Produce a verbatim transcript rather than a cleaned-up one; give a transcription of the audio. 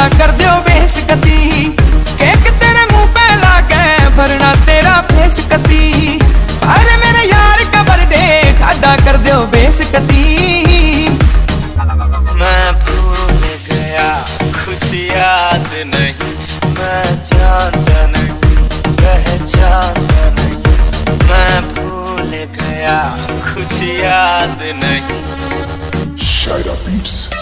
कर दियो बेइज्जती, केक तेरे मुंह पे लाके भरना तेरा फेस कती। अरे मेरे यार का बर्थडे ठाडा कर दियो बेइज्जती। मैं भूल गया कुछ याद नहीं, मैं जानता नहीं पहचानता नहीं। मैं भूल गया कुछ याद नहीं। Shida Beats.